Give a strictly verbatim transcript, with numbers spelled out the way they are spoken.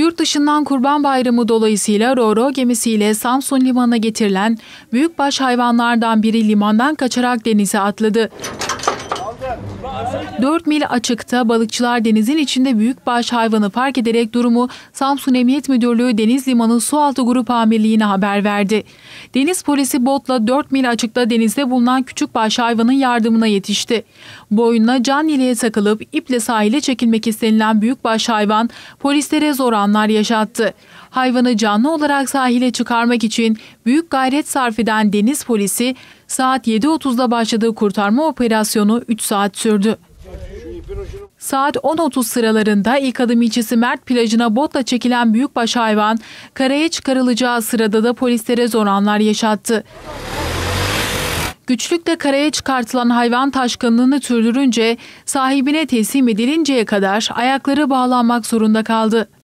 Yurt dışından Kurban Bayramı dolayısıyla Ro-Ro gemisiyle Samsun limanına getirilen büyükbaş hayvanlardan biri limandan kaçarak denize atladı. dört mil açıkta balıkçılar denizin içinde büyükbaş hayvanı fark ederek durumu Samsun Emniyet Müdürlüğü Deniz Limanı Sualtı Grup Amirliği'ne haber verdi. Deniz polisi botla dört mil açıkta denizde bulunan küçükbaş hayvanın yardımına yetişti. Boynuna can yeleğe takılıp iple sahile çekilmek istenilen büyükbaş hayvan polislere zor anlar yaşattı. Hayvanı canlı olarak sahile çıkarmak için büyük gayret sarf eden deniz polisi saat yedi otuzda başladığı kurtarma operasyonu üç saat sürdü. Saat on otuz sıralarında İlk Adım ilçesi Mert plajına botla çekilen büyükbaş hayvan karaya çıkarılacağı sırada da polislere zor anlar yaşattı. Güçlükle karaya çıkartılan hayvan taşkınlığını sürdürünce sahibine teslim edilinceye kadar ayakları bağlanmak zorunda kaldı.